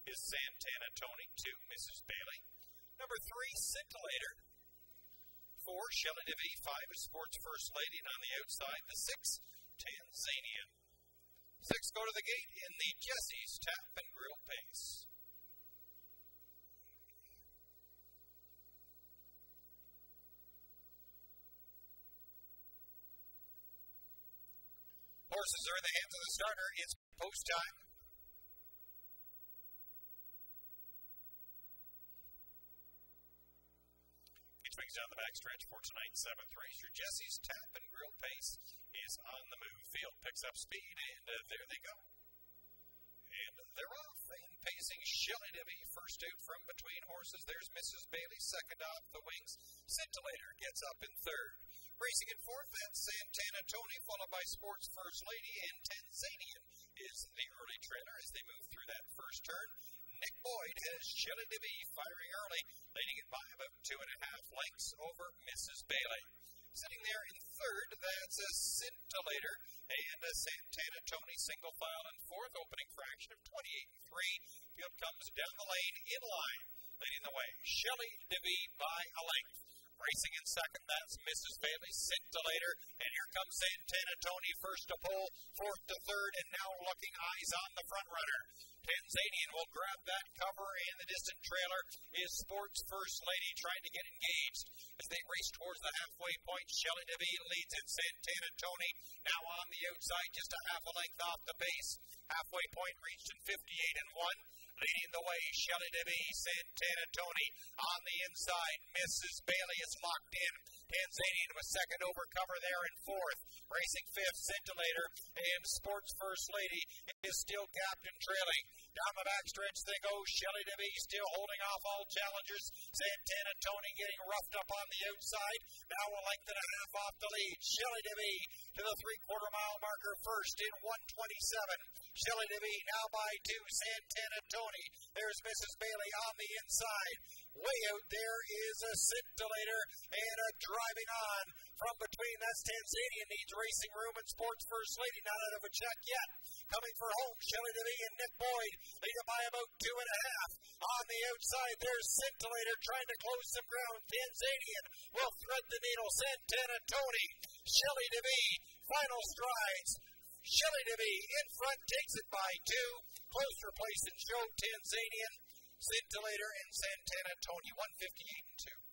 is Santana Tony. 2, Mrs. Bailey. Number 3, Scintillator. 4, Shelley DeVee. 5 is Sports First Lady. And on the outside, the 6, Tanzanian. 6 go to the gate in the Jesse's Tap and Grill pace. Horses are in the hands of the starter. It's post time. He swings down the backstretch for tonight's 7th race. Your Jesse's Tap and Grill pace is on the move. Field picks up speed, and there they go. And they're off. And pacing Shelley DeVee first out from between horses. There's Mrs. Bailey second off the wings. Scintillator gets up in third. Racing in fourth, that's Santana Tony, followed by Sports First Lady, and Tanzanian is the early trailer as they move through that first turn. Nick Boyd has Shelley DeVee firing early, leading it by about 2.5 lengths over Mrs. Bailey. Sitting there in third, that's a Scintillator and a Santana Tony single file in fourth, opening fraction of 28-3. Field comes down the lane in line, leading the way. Shelley DeVee by a length. Racing in second, that's Mrs. Bailey, Scintillator, and here comes Santana Tony first to pole, fourth to third, and now looking eyes on the front runner. Tanzanian will grab that cover, and the distant trailer is Sports First Lady trying to get engaged as they race towards the halfway point. Shelley DeVee leads it. Santana Tony now on the outside, just a half a length off the pace. Halfway point reached in 58-1. Leading the way, Shelley DeVee, Santana Tony on the inside. Mrs. Bailey is locked in. Tanzanian was second over cover there in fourth. Racing fifth, Scintillator, and Sports First Lady is still gapped and trailing. Down the backstretch they go. Shelley DeVee still holding off all challengers. Santana Tony getting roughed up on the outside. Now a length and a half off the lead. Shelley DeVee to the 3/4 mile marker first in 1:27. Shelley DeVee now by 2. Santana Tony. There's Mrs. Bailey on the inside. Way out there is a Scintillator and a driving on from between. That's Tanzanian needs racing room, and Sports First Lady not out of a check yet. Coming for home, Shelley DeVee and Nick Boyd lead it by about 2.5. On the outside, there's Scintillator trying to close some ground. Tanzanian will thread the needle. Santana Tony, Shelley DeVee, final strides. Shelley DeVee in front takes it by 2. Closer place and show Tanzanian, Scintillator, and Santana Tony, 158-2.